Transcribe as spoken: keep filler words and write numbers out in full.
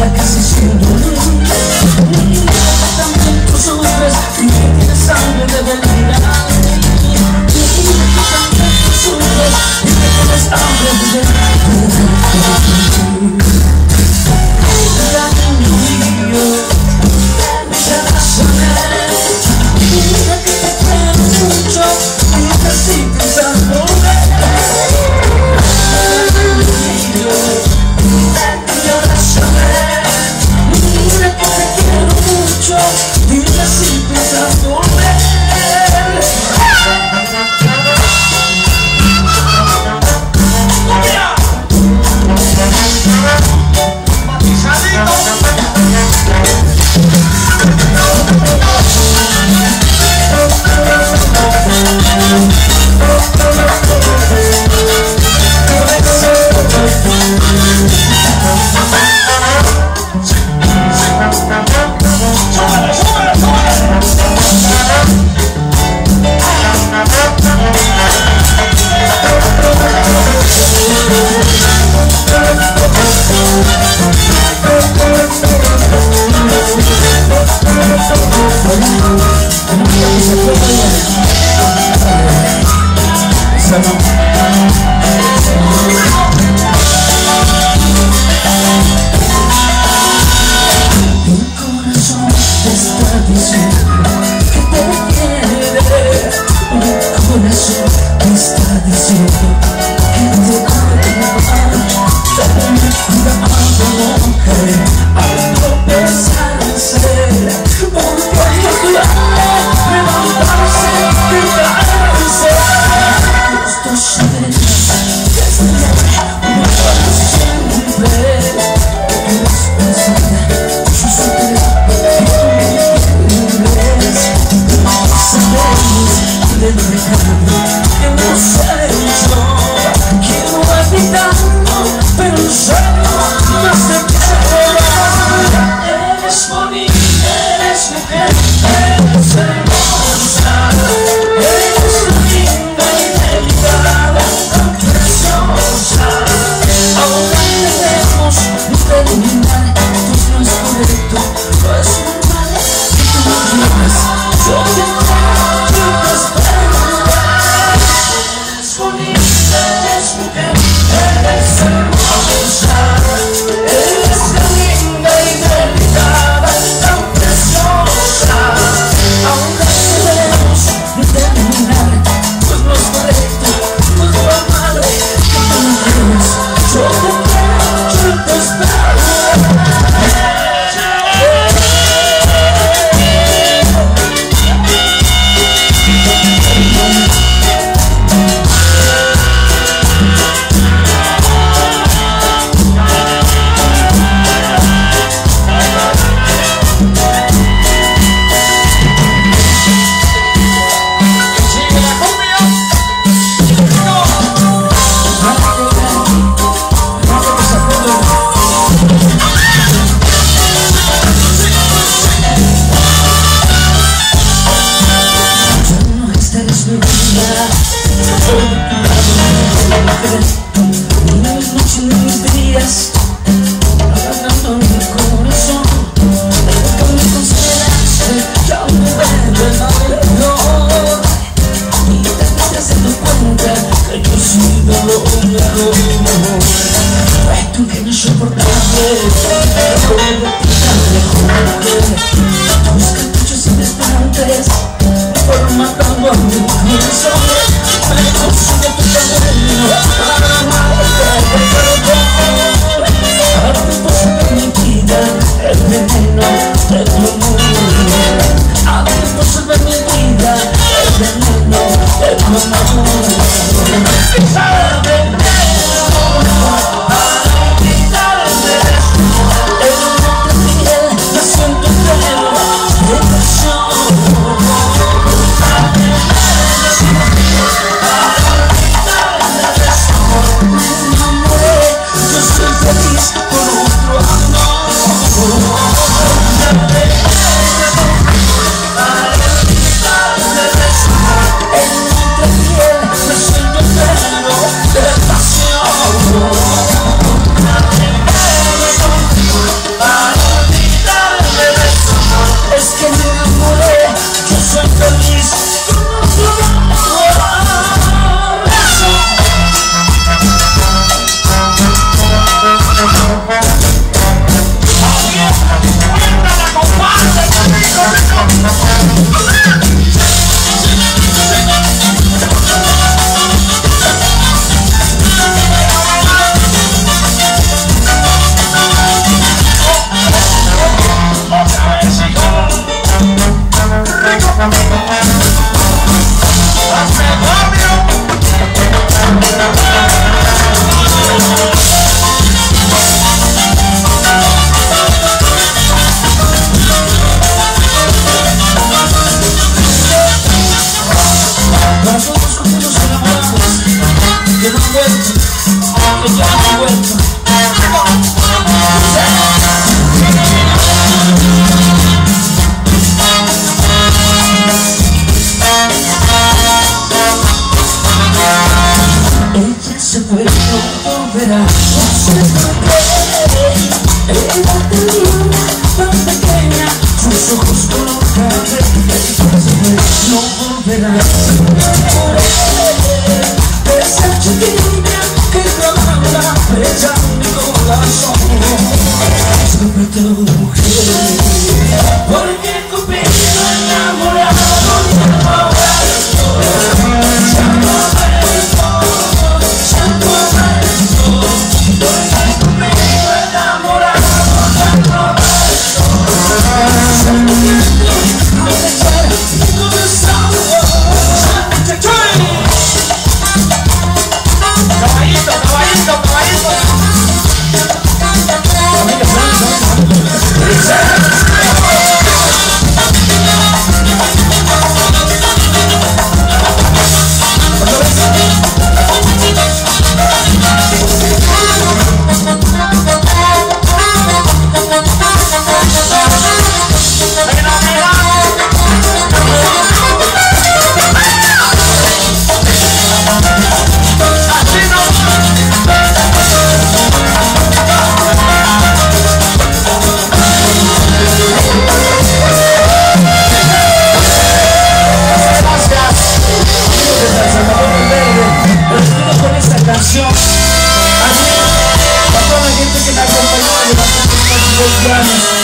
ya casi sin dolor. También tú sufres y tienes hambre de verdad. También tú sufres y tienes hambre de verdad. Mira conmigo, mira saber. Mira que te quiero mucho y necesitas algo. Mira conmigo, mira saber. tan pequeña, sus ojos color café, no volverás. Esa chiquilla que clavaba la flecha en mi corazón, sobre todo mujer, porque Cupido enamorado ya no eres tú, ya no eres tú, ya no eres tú, porque Cupido enamorado ya no eres tú, I'll be trying to Caballito, caballito, caballito. Canción así para toda la gente que me acompañó durante estos dos años.